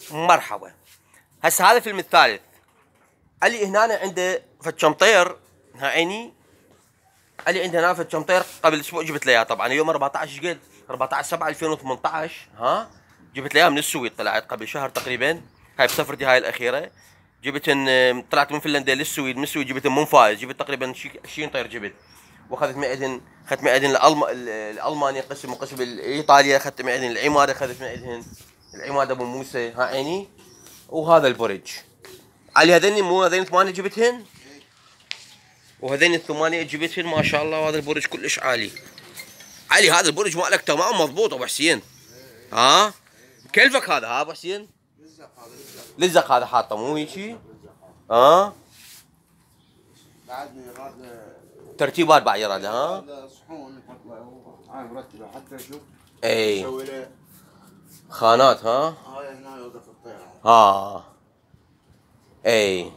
مرحبا. هسه هذا الفيلم الثالث. علي هنا عنده فد شمطير، ها عيني. علي عنده هنا فد شمطير قبل اسبوع جبت له اياه، طبعا يوم 14 قد 14/7/2018. ها جبت له اياه من السويد، طلعت قبل شهر تقريبا، هاي بسفرتي هاي الاخيره. جبتن طلعت من فنلندا للسويد، من السويد جبتن من فايز، جبت تقريبا 20 طير جبت، واخذت معدن، اخذت معدن الالمانيا قسم، وقسم ايطاليا، اخذت معدن العماده، اخذت معدن العماده ابو موسى، ها عيني. وهذا البرج علي، هذني مو هذني 8 جبتهن، وهذني ال8 جبتهن ما شاء الله. وهذا البرج كلش عالي. علي هذا البرج مالك تمام مضبوط ابو حسين. ها كلفك هذا، ها ابو حسين؟ لزق هذا حاطه مو هيجي؟ ها بعدني يراد ترتيبات بعد يراد. ها صحون نحط له هاي مرتبه حتى شوف. اي نسوي له خانات. ها هاي هنا يوقف الطياره. ها اي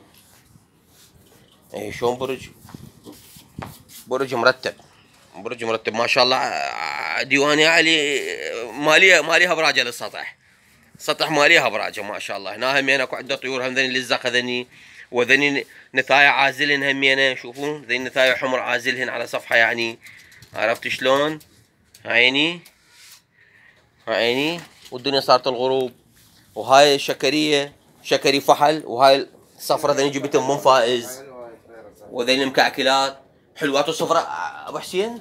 اي شلون برج؟ برج مرتب، برج مرتب ما شاء الله. ديواني علي ماليها براجه للسطح، سطح ماليها براجه ما شاء الله. هنا همين اكو عنده طيور، هم ذني لزق هذني، وذني نثايا عازلهن همينه. شوفوا ذني نثايا حمر عازلهن على صفحه يعني، عرفت شلون؟ عيني عيني. والدنيا صارت الغروب. وهاي الشكريه شكري فحل، وهاي الصفرة ذني جبتهم من فائز، وذني المكعكلات حلوات وصفرة ابو حسين.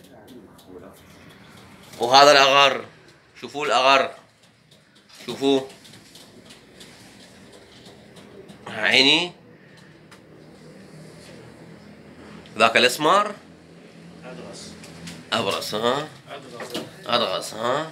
وهذا الاغر، شوفوا الاغر، شوفوا عيني. ذاك الاسمر ابرص. ها ادغس. ها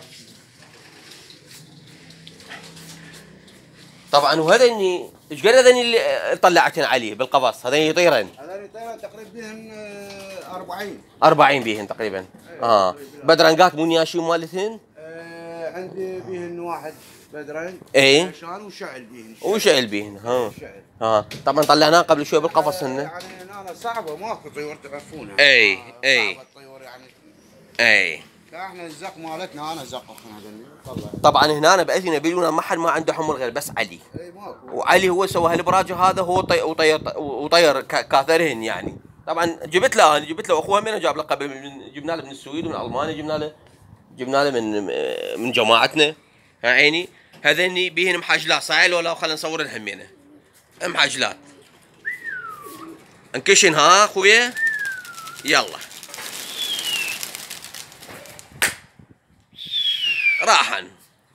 طبعا. وهذني ايش قد هذني اللي طلعتن عليه بالقفص؟ هذني يطيرن، هذول طيران تقريبا بهن 40. 40 بيهن تقريبا. بدرنقات مو نياشين مالتهن. عندي بهن واحد بدرين. اي شان وشعل بهن. وشعل بيهن. ها طبعا طلعناه قبل شوي بالقفص هن. يعني هنا صعبه، ماكو طيور تعرفونها. اي صعبه الطيور يعني. اي لا احنا الزق مالتنا انا زق هذول. طبعا هنا باذن بيقولون ما حد ما عنده حمر غير بس علي. اي ماكو. وعلي هو سوى هالبراج هذا، هو وطير كاثرهن يعني. طبعا جبت له اخوه من جاب له قبل، جبنا له من السويد ومن المانيا، جبنا له من جماعتنا. ها عيني. هذني بيهن محجلات صحيح ولا؟ خلينا نصورن همينه محجلات. انكشن ها اخويا، يلا راحن.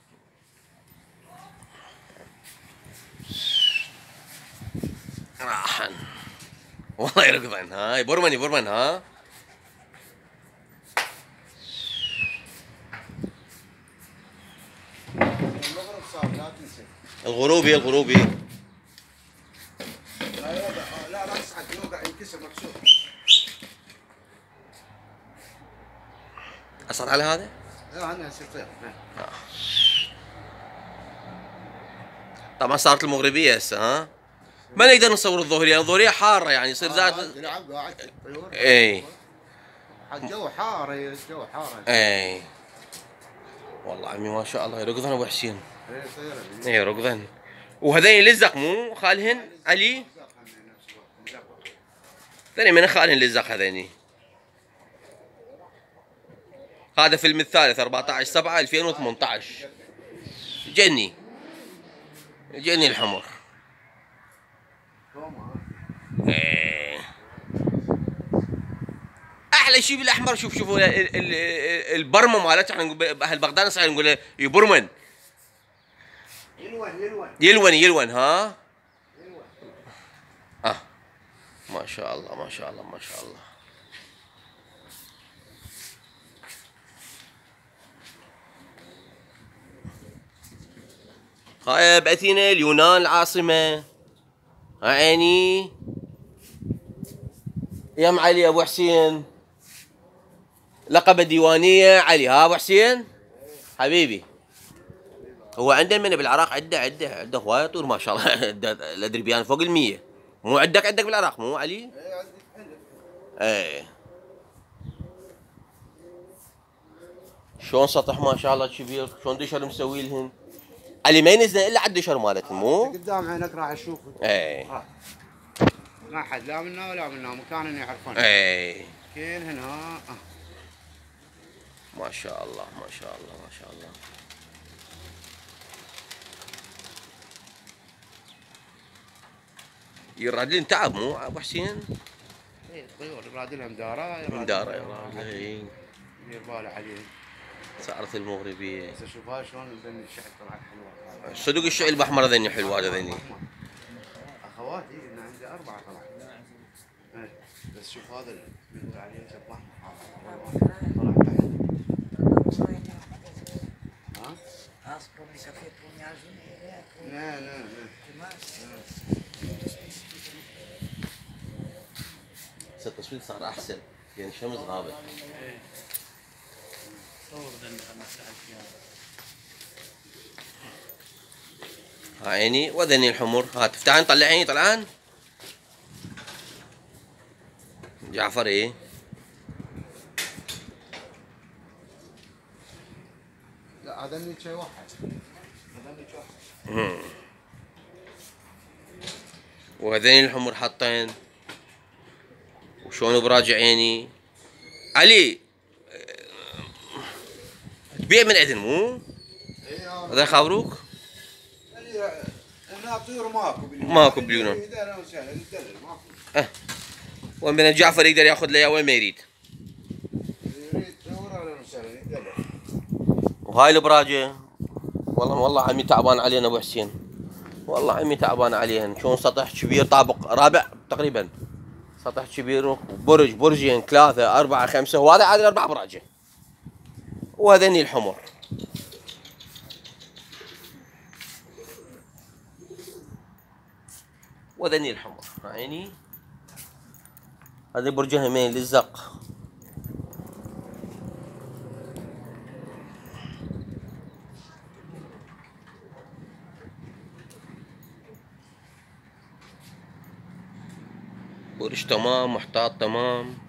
راحن والله يركضن. ها يبرمن. ها المغرب صار لا تنسى. الغروبي لا تصعد يوقع ينكسر مكسور. اصعد على هذا؟ لا هنا يصير طير. طبعا صارت المغربيه هسه. ها ما نقدر نصور الظهريه، الظهريه حاره يعني يصير زاد. يلعب قاعد طيور. اي الجو حار، الجو حار. اي والله عمي ما شاء الله يركضن ابو حسين. اي يركضن. وهذين لزق مو خالهن علي؟ ثاني من خالهن لزق هذيني. هذا فيلم الثالث 14/7/2018. جني الحمر. ايه احلى شيء بالاحمر. شوفوا البرمه مالته، احنا اهل بغداد صحيح نقول يبرمن. يلون. ها ما شاء الله ما شاء الله ما شاء الله. هاي بأثينا اليونان العاصمة. عيني يا ام علي ابو حسين، لقب الديوانية علي. ها ابو حسين حبيبي. هو عنده من بالعراق عنده هواية طيور ما شاء الله. الادربيان فوق 100. مو عندك بالعراق مو علي؟ ايه شلون سطح ما شاء الله كبير، شلون دشر مسوي لهن. علي ما ينزل الا على الدشر مالته مو؟ قدام عينك راح تشوف. اي ما حد لا منا ولا منا مكان يعرفون. اي كل هنا ما شاء الله ما شاء الله ما شاء الله. يراد لي تعب مو ابو حسين؟ اي الطيور يراد لها مداره. مداره يراد اي. دير باله عليه. صارت المغربيه. هسه شوف هاي شلون ذني الشعل طلعت حلوه. صدق الشعل الاحمر ذني حلوه ذني. اخواتي ان عندي 4 طلعت. بس شوف هذا اللي يقول عليه شب احمر طلع تحت. ها؟ لا لا لا. التصوير صار احسن يعني الشمس غابت. صور ذني ها عيني وذني الحمر. ها تفتحين طلع عيني طلعان. جعفر ايه لا هذا شيء واحد. هذا شيء واحد. وهذين الحمر حاطين وشلون براجع عيني. علي تبيع من عندن مو؟ هذا خابروك؟ هنا طيور ماكو بليونون. وين بدنا جعفر يقدر ياخذ لي وين ما يريد. يريد طيور اهلا وسهلا يقدر. وهاي البراجة والله عمي تعبان علينا ابو حسين. والله عمي تعبان عليهن. شلون سطح كبير طابق رابع تقريبا. سطح كبير برجين 3 4 5 وهذا عادل 4 براجة. وهذني الحمر. وذني الحمر عيني. هذا برجها مين للزق. برج تمام محتاط تمام.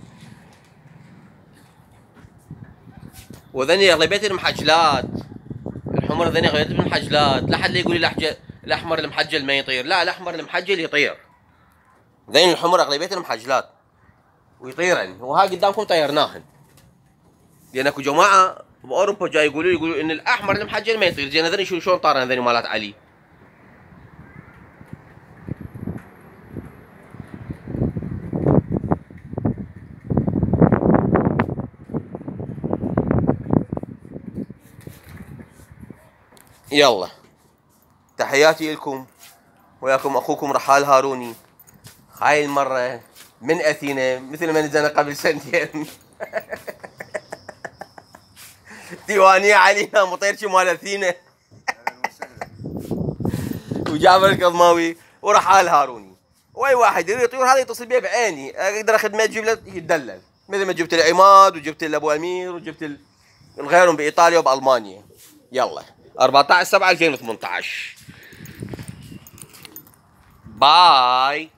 وذني اغلبيه المحجلات الحمر ذني اغلبيه المحجلات. لا حد يقول لي الاحمر المحجل ما يطير. لا الاحمر المحجل يطير. ذين الحمر اغلبيه المحجلات ويطيرن. وهاي قدامكم طيرناهن. لان اكو جماعه باوروبا جاي يقولوا ان الاحمر المحجل ما يطير. زين هذني شلون طارن هذني مالات علي. يلا تحياتي لكم. وياكم اخوكم رحال هاروني. هاي المره من اثينا مثل ما نزلنا قبل سنتين. ديوانية علينا مطيرشي مال اثينا. وجابر القضماوي ورحال هاروني. واي واحد يريد يطير هذا يتصل بيه بعيني اقدر اخذ ما تجيب له يتدلل. مثل ما جبت العماد وجبت ابو امير وجبت غيرهم بايطاليا وبالمانيا. يلا 14/7/2018. باي.